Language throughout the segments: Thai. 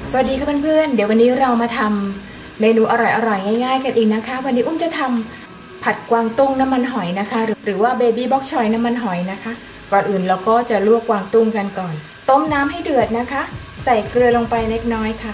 สวัสดีค่ะเพื่อนๆเดี๋ยววันนี้เรามาทำเมนูอร่อยๆง่ายๆกันอีกนะคะวันนี้อุ้มจะทำผัดกวางตุ้งน้ำมันหอยนะคะหรือว่าเบบี้บ็อกชอยน้ำมันหอยนะคะก่อนอื่นเราก็จะลวกกวางตุ้งกันก่อนต้มน้ำให้เดือดนะคะใส่เกลือลงไปเล็กน้อยค่ะ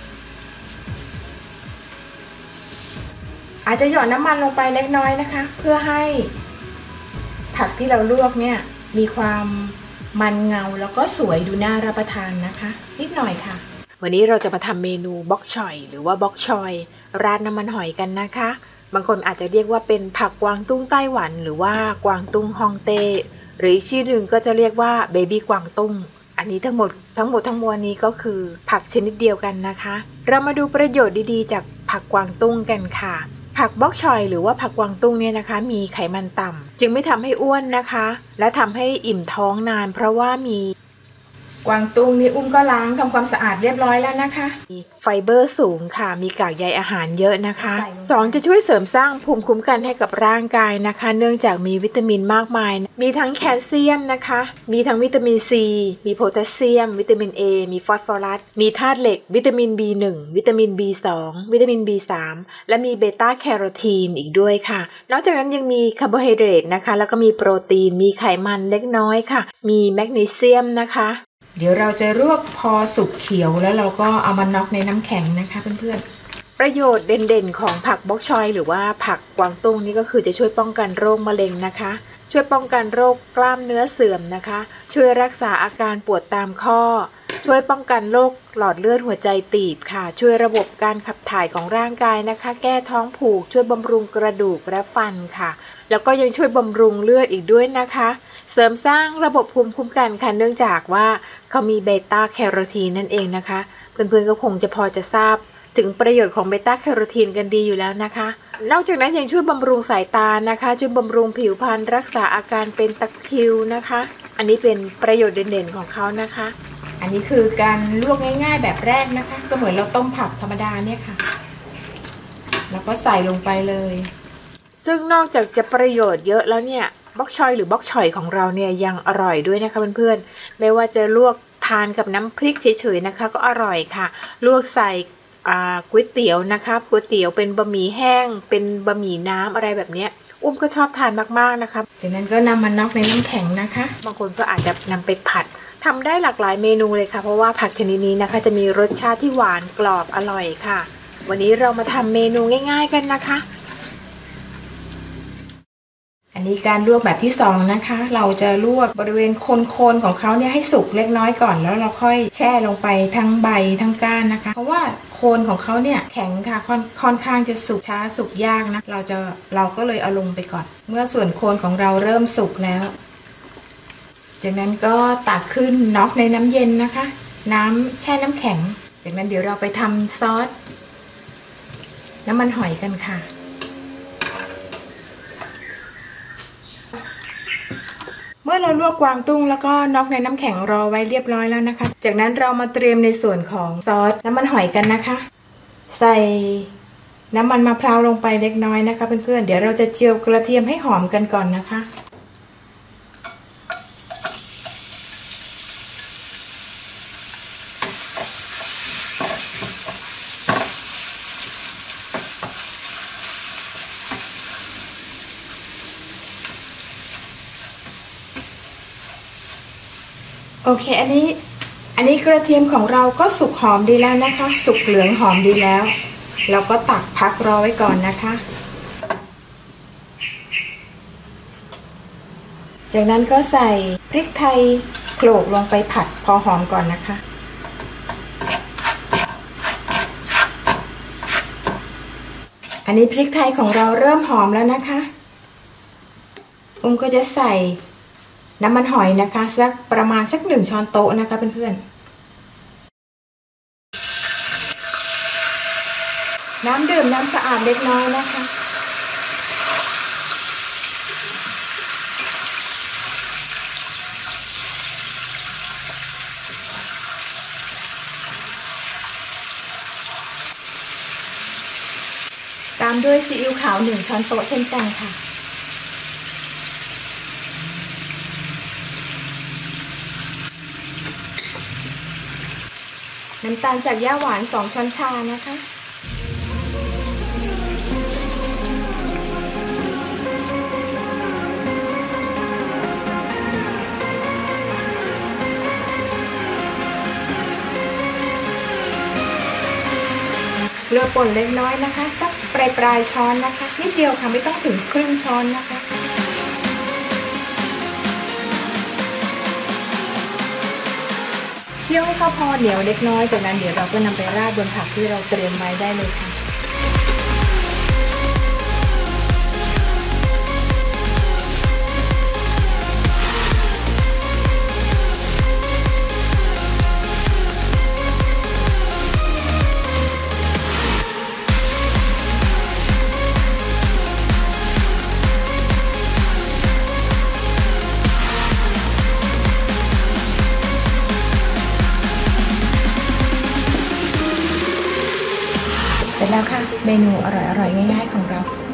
อาจจะหยอดน้ำมันลงไปเล็กน้อยนะคะเพื่อให้ผักที่เราลวกเนี่ยมีความมันเงาแล้วก็สวยดูน่ารับประทานนะคะนิดหน่อยค่ะวันนี้เราจะมาทำเมนูบ็อกชอยหรือว่าบ็อกชอยราดน้ำมันหอยกันนะคะบางคนอาจจะเรียกว่าเป็นผักกวางตุ้งไต้หวันหรือว่ากวางตุ้งฮ่องเต้หรืออีกชื่อหนึ่งก็จะเรียกว่าเบบี้กวางตุ้งอันนี้ทั้งหมดทั้งมวลนี้ก็คือผักชนิดเดียวกันนะคะเรามาดูประโยชน์ดีๆจากผักกวางตุ้งกันค่ะผักบ็อกชอยหรือว่าผักกวางตุ้งเนี่ยนะคะมีไขมันต่ำจึงไม่ทำให้อ้วนนะคะและทำให้อิ่มท้องนานเพราะว่ามีกวางตุ้งนี่อุ้มก็ล้างทำความสะอาดเรียบร้อยแล้วนะคะมีไฟเบอร์สูงค่ะมีกากใยอาหารเยอะนะคะ2จะช่วยเสริมสร้างภูมิคุ้มกันให้กับร่างกายนะคะเนื่องจากมีวิตามินมากมายมีทั้งแคลเซียมนะคะมีทั้งวิตามินซีมีโพแทสเซียมวิตามิน A มีฟอสฟอรัสมีธาตุเหล็กวิตามิน B1 วิตามิน B2 วิตามิน B3 และมีเบต้าแคโรทีนอีกด้วยค่ะนอกจากนั้นยังมีคาร์โบไฮเดรตนะคะแล้วก็มีโปรตีนมีไขมันเล็กน้อยค่ะมีแมกนีเซียมนะคะเดี๋ยวเราจะลวกพอสุกเขียวแล้วเราก็เอามาน็อกในน้ำแข็งนะคะเพื่อนๆประโยชน์เด่นๆของผักบ็อกชอยหรือว่าผักกวางตุ้งนี่ก็คือจะช่วยป้องกันโรคมะเร็งนะคะช่วยป้องกันโรคกล้ามเนื้อเสื่อมนะคะช่วยรักษาอาการปวดตามข้อช่วยป้องกันโรคหลอดเลือดหัวใจตีบค่ะช่วยระบบการขับถ่ายของร่างกายนะคะแก้ท้องผูกช่วยบำรุงกระดูกและฟันค่ะแล้วก็ยังช่วยบำรุงเลือดอีกด้วยนะคะเสริมสร้างระบบภูมิคุ้มกันค่ะเนื่องจากว่าเขามีเบต้าแคโรทีนนั่นเองนะคะเพื่อนๆก็คงจะพอจะทราบถึงประโยชน์ของเบต้าแคโรทีนกันดีอยู่แล้วนะคะนอกจากนั้นยังช่วยบำรุงสายตานะคะช่วยบำรุงผิวพรรณรักษาอาการเป็นตะคริวนะคะอันนี้เป็นประโยชน์เด่นๆของเขานะคะอันนี้คือการลวกง่ายๆแบบแรกนะคะก็เหมือนเราต้มผักธรรมดาเนี่ยค่ะแล้วก็ใส่ลงไปเลยซึ่งนอกจากจะประโยชน์เยอะแล้วเนี่ยบ็อกชอยหรือบ็อกชอยของเราเนี่ยยังอร่อยด้วยนะคะเพื่อนๆไม่ว่าจะลวกทานกับน้ำพริกเฉยๆนะคะก็อร่อยค่ะลวกใส่ก๋วยเตี๋ยวนะคะก๋วยเตี๋ยวเป็นบะหมี่แห้งเป็นบะหมี่น้ำอะไรแบบนี้อุ้มก็ชอบทานมากๆนะคะจากนั้นก็นำมาน็อกในน้ำแข็งนะคะบางคนก็อาจจะนำไปผัดทำได้หลากหลายเมนูเลยค่ะเพราะว่าผักชนิดนี้นะคะจะมีรสชาติที่หวานกรอบอร่อยค่ะวันนี้เรามาทำเมนูง่ายๆกันนะคะอันนี้การลวกแบบที่2นะคะเราจะลวกบริเวณโคนของเขาเนี่ยให้สุกเล็กน้อยก่อนแล้วเราค่อยแช่ลงไปทั้งใบทั้งก้านนะคะเพราะว่าโคนของเขาเนี่ยแข็งค่ะค่อนข้างจะสุกช้าสุกยากนะเราก็เลยเอาลงไปก่อนเมื่อส่วนโคนของเราเริ่มสุกแล้วจากนั้นก็ตักขึ้นน็อกในน้ำเย็นนะคะน้ำแช่น้ำแข็งจากนั้นเดี๋ยวเราไปทำซอสน้ำมันหอยกันค่ะเมื่อเราลวกกวางตุ้งแล้วก็น็อกในน้ำแข็งรอไว้เรียบร้อยแล้วนะคะจากนั้นเรามาเตรียมในส่วนของซอสน้ำมันหอยกันนะคะใส่น้ำมันมะพร้าวลงไปเล็กน้อยนะคะเพื่อนๆเดี๋ยวเราจะเจียวกระเทียมให้หอมกันก่อนนะคะโอเคอันนี้กระเทียมของเราก็สุกหอมดีแล้วนะคะสุกเหลืองหอมดีแล้วเราก็ตักพักรอไว้ก่อนนะคะจากนั้นก็ใส่พริกไทยโขลกลงไปผัดพอหอมก่อนนะคะอันนี้พริกไทยของเราเริ่มหอมแล้วนะคะก็จะใส่น้ำมันหอยนะคะประมาณสัก1 ช้อนโต๊ะนะคะเพื่อนๆน้ำดื่มน้ำสะอาดเล็กน้อยนะคะตามด้วยซีอิ๊วขาว1 ช้อนโต๊ะเช่นกันค่ะน้ำตาลจากหญ้าหวาน2 ช้อนชานะคะเกลือป่นเล็กน้อยนะคะสักปลายช้อนนะคะนิดเดียวค่ะไม่ต้องถึงครึ่งช้อนนะคะเคี่ยวให้ข้าวพอเหนียวเล็กน้อยจากนั้นเดี๋ยวเราก็นำไปราดบนผักที่เราเตรียมไว้ได้เลยค่ะเสร็จแล้วค่ะเมนูอร่อยๆง่ายๆของเรา